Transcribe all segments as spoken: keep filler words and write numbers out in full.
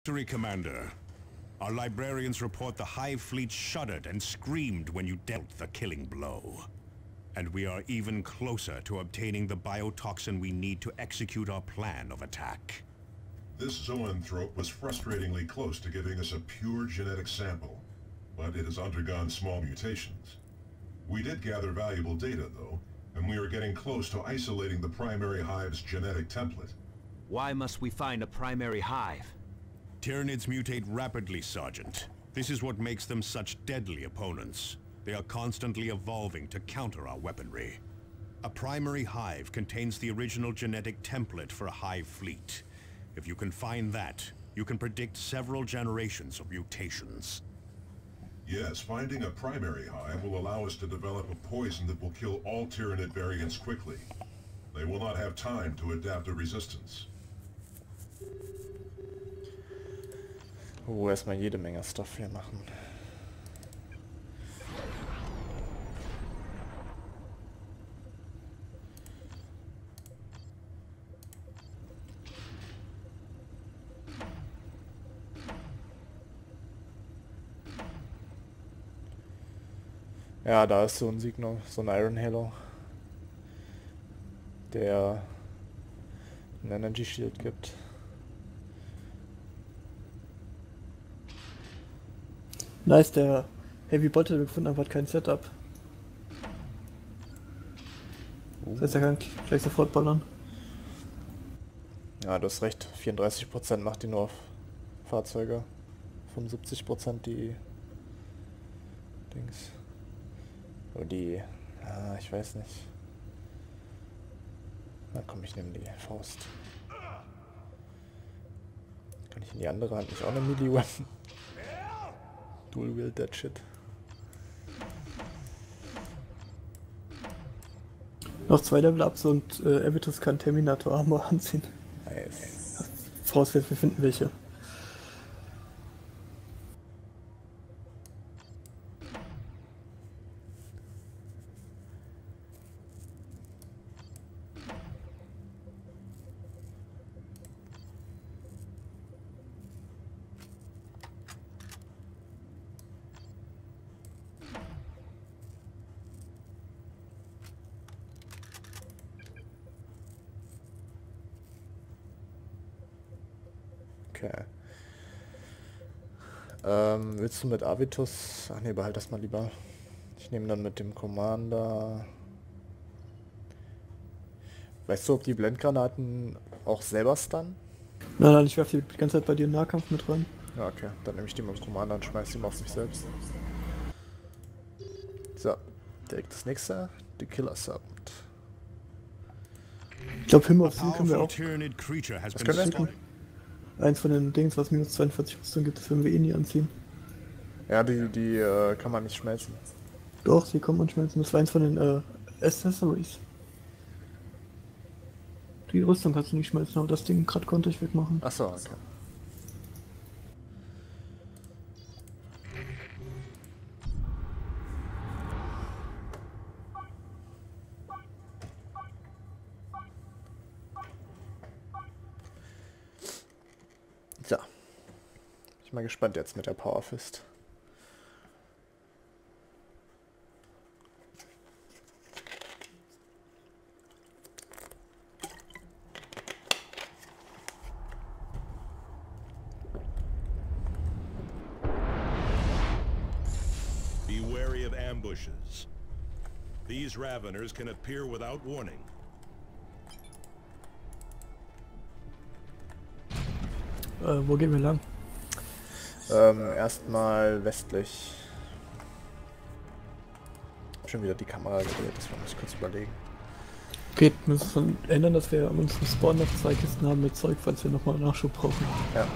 Victory, Commander. Our librarians report the Hive fleet shuddered and screamed when you dealt the killing blow. And we are even closer to obtaining the biotoxin we need to execute our plan of attack. This zoanthrope was frustratingly close to giving us a pure genetic sample, but it has undergone small mutations. We did gather valuable data, though, and we are getting close to isolating the primary hive's genetic template. Why must we find a primary hive? Tyranids mutate rapidly, Sergeant. This is what makes them such deadly opponents. They are constantly evolving to counter our weaponry. A primary hive contains the original genetic template for a hive fleet. If you can find that, you can predict several generations of mutations. Yes, finding a primary hive will allow us to develop a poison that will kill all Tyranid variants quickly. They will not have time to adapt a resistance. Oh, erstmal jede Menge Stuff hier machen. Ja, da ist so ein Signal, so ein Iron Halo, der ein Energy Shield gibt. Nice, der Heavy Bot, den wir gefunden haben, hat kein Setup. Das heißt, er kann gleich sofort ballern. Ja, du hast recht, vierunddreißig Prozent macht die nur auf Fahrzeuge, fünfundsiebzig Prozent die Dings. Oder die, ah, ich weiß nicht. Na komm, ich nehme die Faust. Kann ich in die andere Hand nicht auch eine Melee-Weapon? Dual wield that shit. Noch zwei Level Ups und äh, Avitus kann Terminator Armor anziehen. Nice. Vorausgesetzt, wir finden welche. Okay. Ähm, willst du mit Avitus... Ach ne, behalt das mal lieber. Ich nehme dann mit dem Commander... Weißt du, ob die Blendgranaten auch selber stunnen? Nein, nein, ich werfe die ganze Zeit bei dir in Nahkampf mit rein. Ja, okay. Dann nehme ich die mit dem Commander und schmeiß die mal auf sich selbst. So. Direkt das nächste. The Killer Serpent. Ich glaube, Himmel auf sie können wir auch... Was können wir? Eins von den Dings, was minus zweiundvierzig Prozent gibt, das werden wir eh nie anziehen. Ja, die, die äh, kann man nicht schmelzen. Doch, sie kann man schmelzen. Das war eins von den äh, Accessories. Die Rüstung kannst du nicht schmelzen, aber das Ding gerade konnte ich wegmachen. Achso, okay. Ja. Ich bin mal gespannt jetzt mit der Power Fist. Be wary of ambushes. These Raveners can appear without warning. Äh, wo gehen wir lang? Ähm, erstmal westlich. Hab schon wieder die Kamera gedreht, das muss ich kurz überlegen. Okay, wir müssen uns ändern, dass wir an unserem Spawn noch zwei Kisten haben mit Zeug, falls wir nochmal Nachschub brauchen. Ja.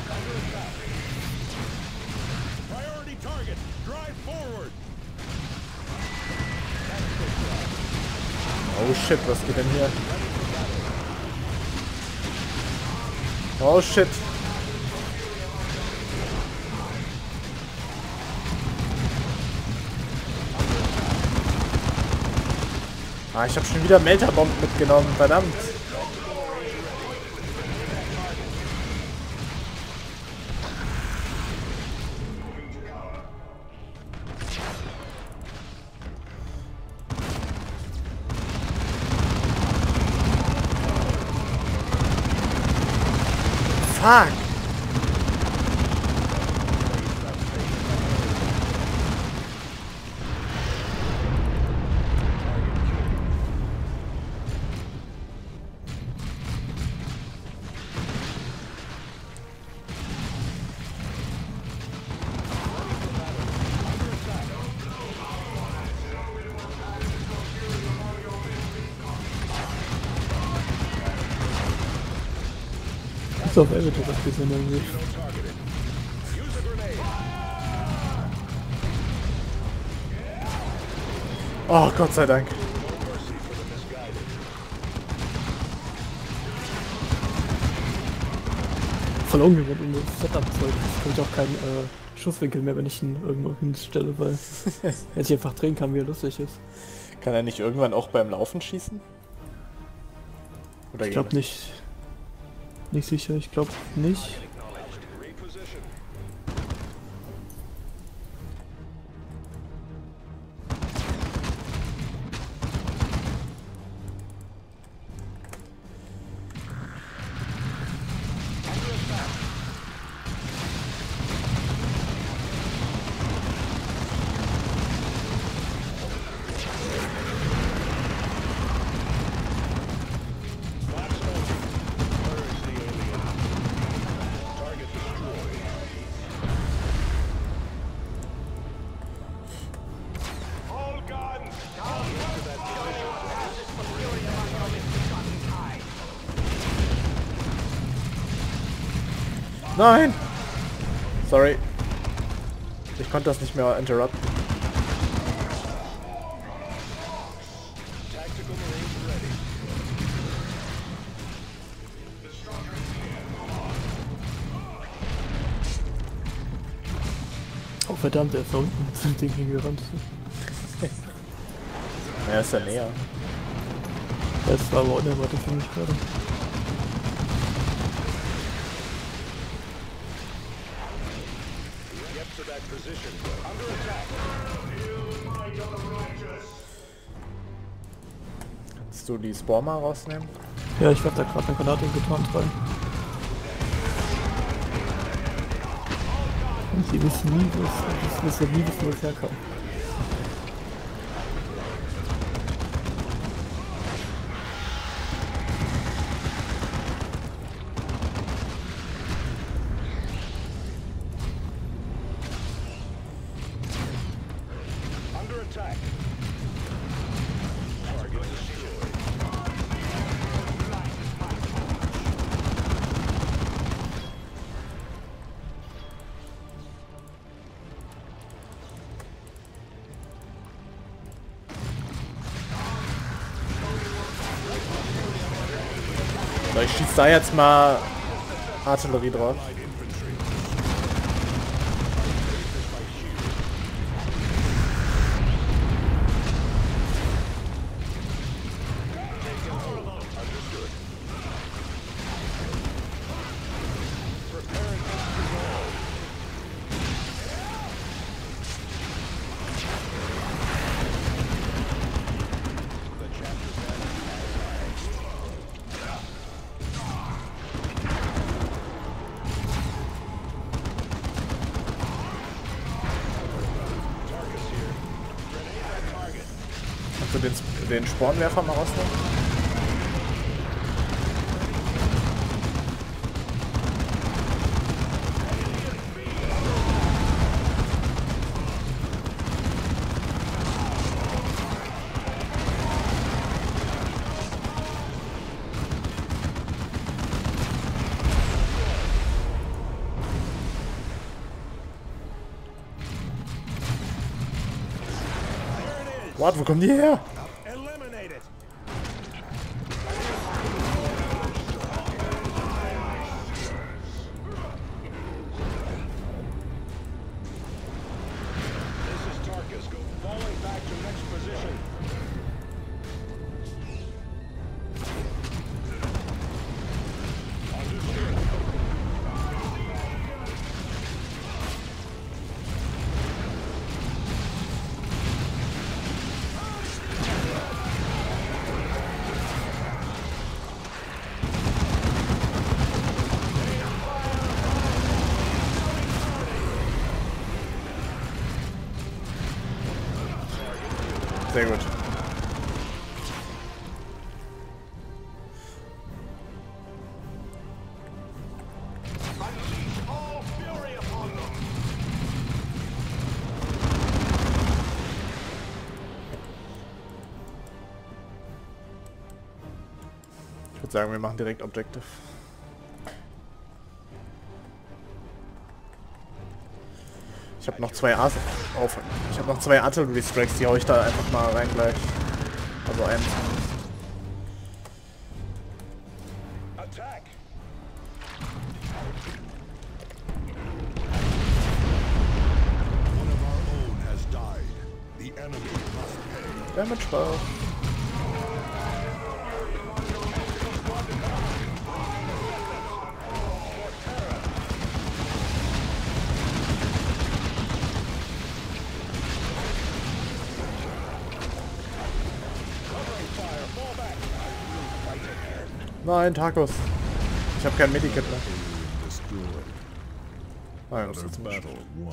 Oh shit, was geht denn hier? Oh shit. Ah, ich habe schon wieder Melterbomben mitgenommen, verdammt. Fuck! Ist auf Avatar das gesehen irgendwie. Oh, Gott sei Dank. Voll ungewohnt in das Setup-Zeug. Jetzt habe ich auch keinen äh, Schusswinkel mehr, wenn ich ihn irgendwo hinstelle, weil er sich einfach drehen kann, wie er lustig ist. Kann er nicht irgendwann auch beim Laufen schießen? Oder Ich glaube nicht. Nicht sicher, ich glaube nicht. Nein! Sorry. Ich konnte das nicht mehr interrupten. Oh verdammt, er ist da unten zum Ding hingerannt. Er ist ja näher. Das war aber unerwartet für mich gerade. Kannst du die Spore mal rausnehmen? Ja, ich werf da gerade eine Granate in getarnt rein. Und sie wissen nie, wo es nie wissen, wo es herkam. So, ich schieße da jetzt mal Artillerie drauf. Kannst du den, den Spornwerfer mal rausnehmen? Warte, wo kommen die her? Sehr gut. Ich würde sagen, wir machen direkt Objective. Ich habe noch zwei Art auf. Ich habe noch zwei Artillery Strikes, die hau ich da einfach mal rein gleich. Also eins. Attack! One of our own has died. The enemy must pay. Damage drauf. Nein, Tacos. Ich habe kein Medikit mehr. Nein, das ist nicht.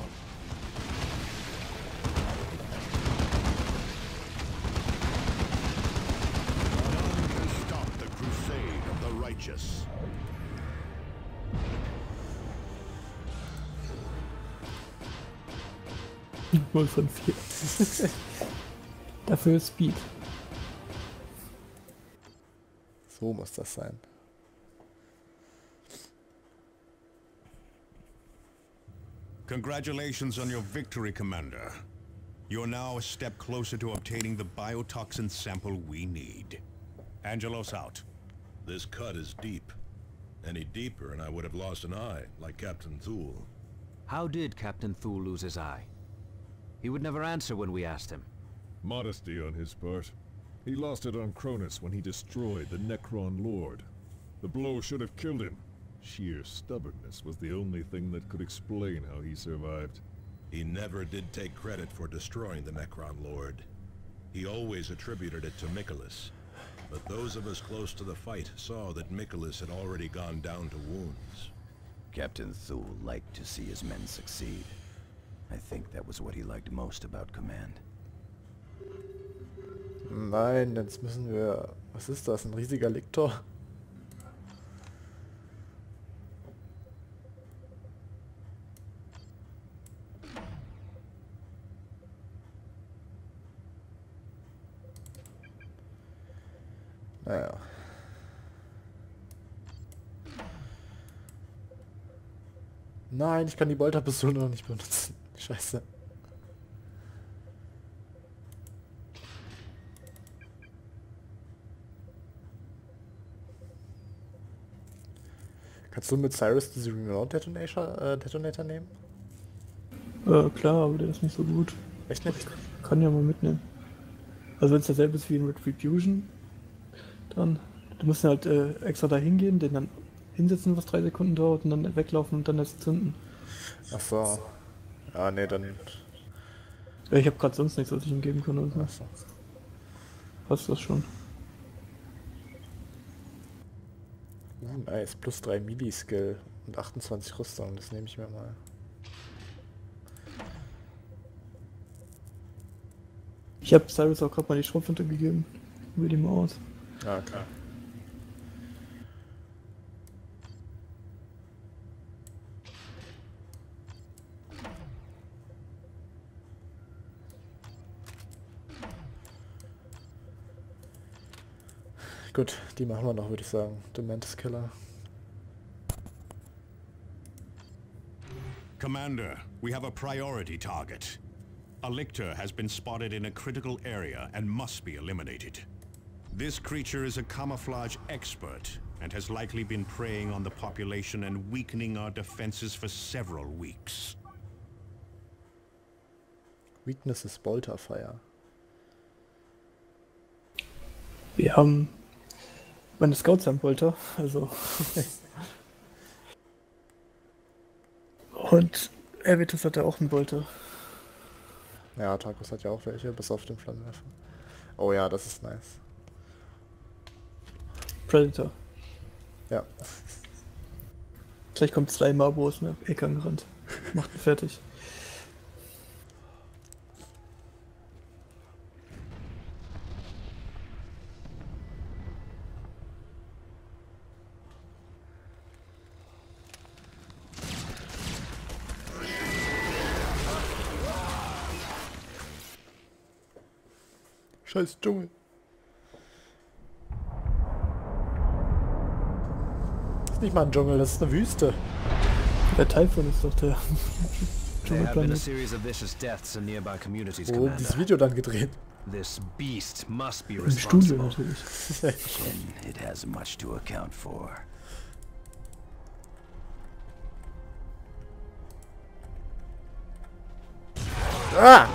null von vier. Dafür ist Speed. So muss das sein. Congratulations on your victory, Commander. You're now a step closer to obtaining the biotoxin sample we need. Angelos out. This cut is deep. Any deeper and I would have lost an eye, like Captain Thule. How did Captain Thule lose his eye? He would never answer when we asked him. Modesty on his part. He lost it on Cronus when he destroyed the Necron Lord. The blow should have killed him. Sheer stubbornness was the only thing that could explain how he survived. He never did take credit for destroying the Necron Lord. He always attributed it to Mikolas. But those of us close to the fight saw that Mikolas had already gone down to wounds. Captain Thule liked to see his men succeed. I think that was what he liked most about command. Nein, jetzt müssen wir... Was ist das? Ein riesiger Liktor? Naja. Nein, ich kann die Bolterpistole noch nicht benutzen. Scheiße. Kannst du mit Cyrus diese Remote Detonator, äh, Detonator nehmen? Äh, klar, aber der ist nicht so gut. Echt nicht? Kann ja mal mitnehmen. Also wenn es dasselbe ist wie in Retribution, dann... Du musst halt äh, extra da hingehen, den dann hinsetzen, was drei Sekunden dauert und dann weglaufen und dann das zünden. Ach so. Ja, nee, dann... Ja, ich habe gerade sonst nichts, was ich ihm geben kann. Also. Ach so. Passt das schon. Uh, nice. Plus drei Milli-Skill und achtundzwanzig Rüstung. Das nehme ich mir mal. Ich habe Cyrus auch gerade mal die Schrotflinte gegeben. Will die mal aus. Ah, klar. Gut, die machen wir noch, würde ich sagen. Dementis Killer. Commander, we have a priority target. A lictor has been spotted in a critical area and must be eliminated. This creature is a camouflage expert and has likely been preying on the population and weakening our defenses for several weeks. Weakness is Bolterfire. Wir haben... Meine Scouts haben Bolter, also... Und Avitus hat ja auch einen Bolter. Ja, Tarkus hat ja auch welche, bis auf den Flammenwerfer. Oh ja, das ist nice. Predator. Ja. Vielleicht kommt zwei Marbo aus mir Ecke angerannt. Macht ihn fertig. Scheiß Dschungel. Das ist nicht mal ein Dschungel, das ist eine Wüste. Der Typhon ist doch der There have been a Dschungelplanet. series of vicious deaths in nearby communities, Wo wurde dieses Commander. Video dann gedreht? This beast must be Im Studio responsible. natürlich. Then it has much to account for. Ah!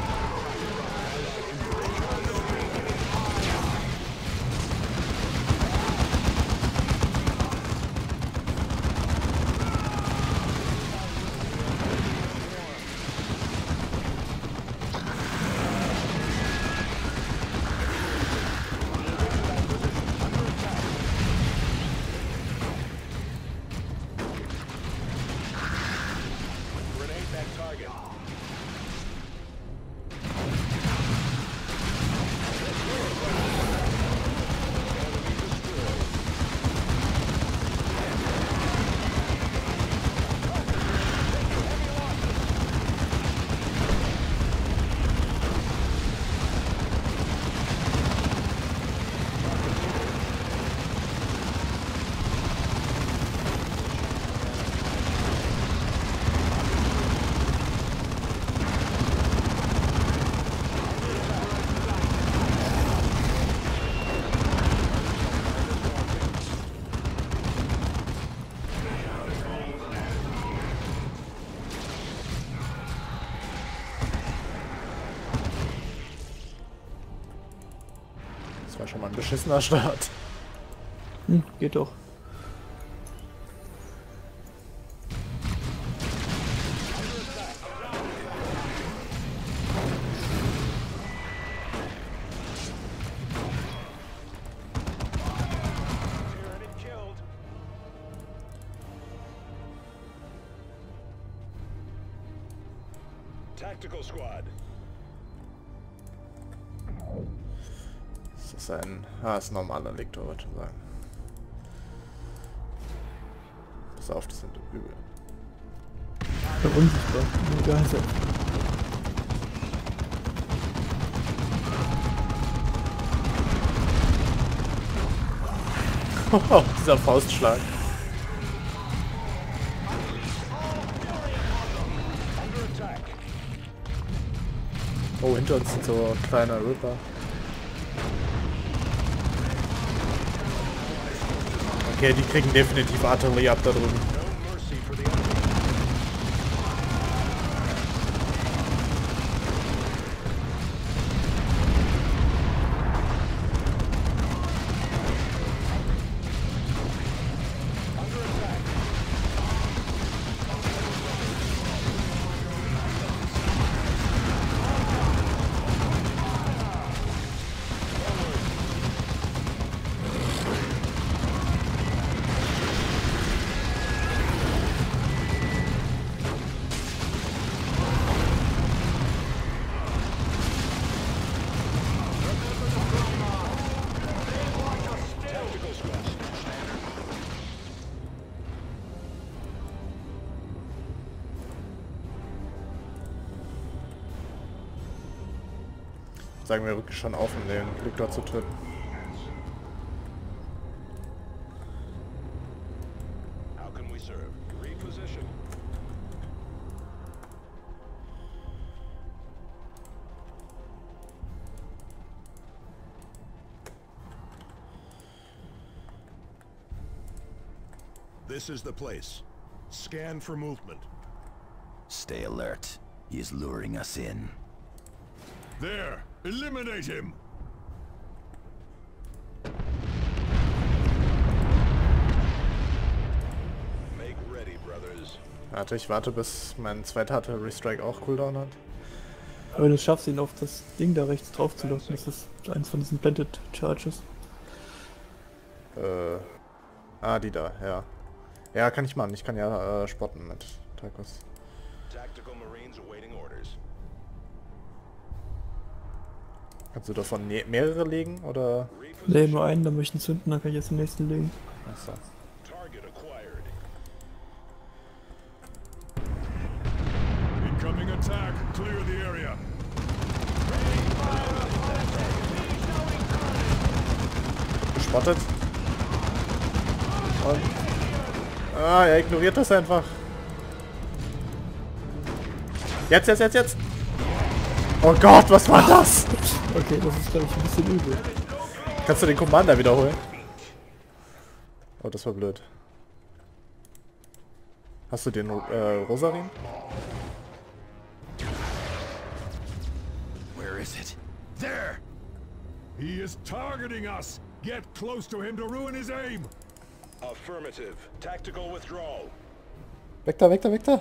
Das war schon mal ein beschissener Start. Hm, geht doch. Tactical squad. Das ist ein... Ah, ist ein normaler Lektor, würde ich sagen. Pass auf, das sind übel. Ja, unsichtbar. Egal, so. Oh, dieser Faustschlag. Oh, hinter uns sind so kleine Ripper. Okay, die kriegen definitiv Artillerie ab da drüben. Sagen wir wirklich schon auf, um den Lektor zu töten. How can we serve? Reposition. This is the place. Scan for movement. Stay alert. He is luring us in. There! Eliminate him! Make ready, brothers. Warte, ich warte, bis mein zweiter Artillery Strike auch Cooldown hat. Aber wenn du schaffst, ihn auf das Ding da rechts drauf zu locken, das ist eins von diesen Blended Charges. Äh. Ah, die da, ja. Ja, kann ich machen. Ich kann ja äh, spotten mit Tychus. Tactical Marines awaiting orders. Kannst du davon ne mehrere legen, oder? Ne, nur einen, dann möchte ich ihn zünden, dann kann ich jetzt den nächsten legen. Achso. Target acquired. Incoming attack! Clear the area! Spottet. Und... Ah, er ignoriert das einfach. Jetzt, jetzt, jetzt, jetzt! Oh Gott, was war das? Okay, das ist, glaube ich, ein bisschen übel. Kannst du den Commander wiederholen? Oh, das war blöd. Hast du den äh, Rosarin? Where is it? There! He is targeting us! Get close to him to ruin his aim! Affirmative. Tactical withdrawal. Weg da, weg da, weg da!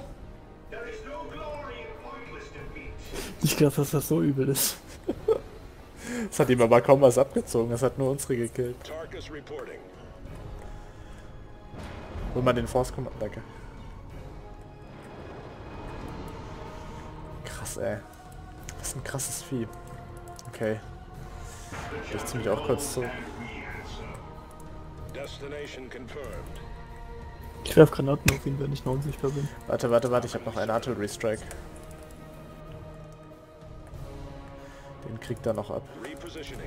Ich glaube, dass das so übel ist. Es hat ihm aber kaum was abgezogen, es hat nur unsere gekillt. Tarkus reporting. Hol mal den Force Commander, danke. Krass, ey. Das ist ein krasses Vieh. Okay. Ich zieh mich auch kurz zu. Destination confirmed. Ich werf Granaten auf ihn, wenn ich noch unsichtbar bin. Warte, warte, warte, ich habe noch einen Artillery Strike. Den kriegt er noch ab. Repositioning.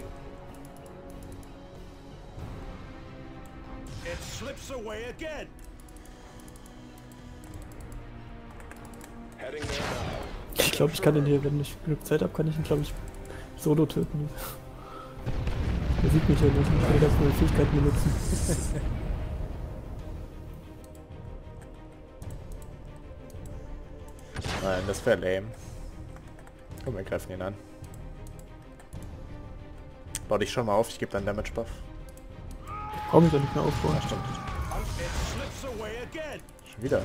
It slips away again. Heading there now. Ich glaube, ich kann den hier, wenn ich genug Zeit habe, kann ich ihn, glaube ich, solo töten. Er sieht mich ja nicht, ich kann ganz meine Fähigkeiten benutzen. Nein, das wäre lame. Komm, wir greifen ihn an. Bau dich schon mal auf, ich gebe deinen Damage Buff. Brauch mich doch nicht mehr aufbauen. Ja, stimmt. Schon wieder.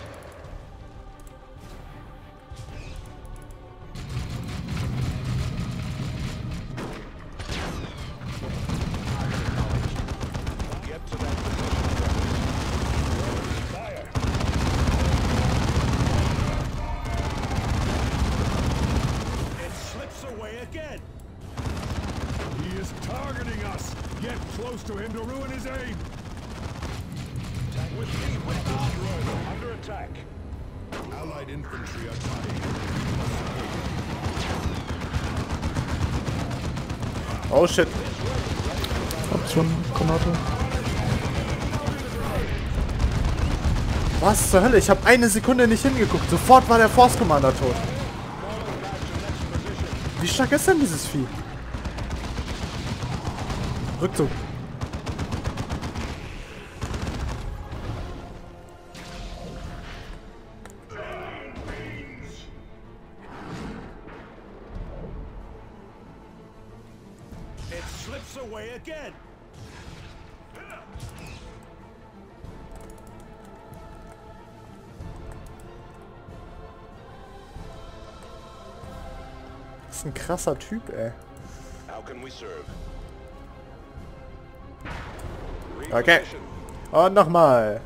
Targeting us! Get close to him to ruin his aim! With me, with destroyer under attack. Allied infantry are dying. Oh shit. Hab's schon, Granate. Was zur Hölle? Ich habe eine Sekunde nicht hingeguckt. Sofort war der Force Commander tot. Wie stark ist denn dieses Vieh? Rückzug. It slips away again. Das ist ein krasser Typ, ey. How can we serve? Okay. Und nochmal.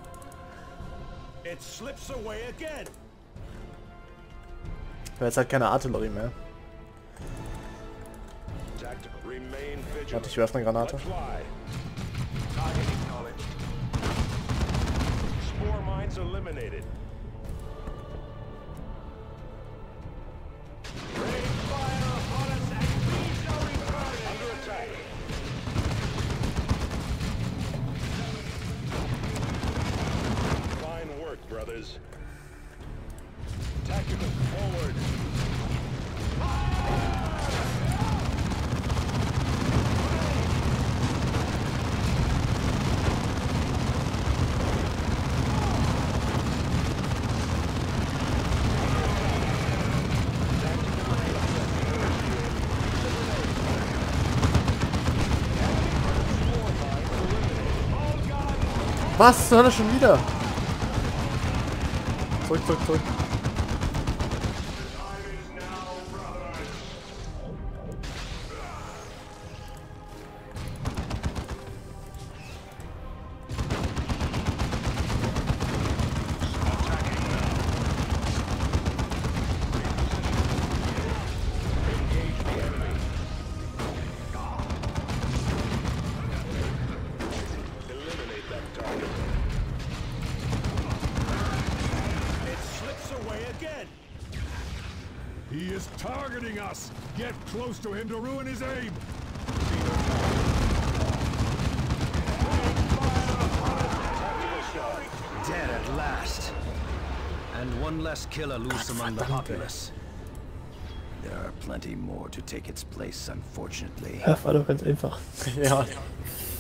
It slips away again. Jetzt hat keine Artillerie mehr. Warte, ich werfe eine Granate. Spore mines eliminated. Rain fire upon us and we shall return under attack. Fine work, brothers. Tactical forward. Was zur Hölle schon wieder? Zurück, zurück, zurück. He is targeting us! Get close to him to ruin his aim! last. And one less killer loose among the populace. There are plenty more to take its place, unfortunately. Ja, war doch ganz einfach. Ja.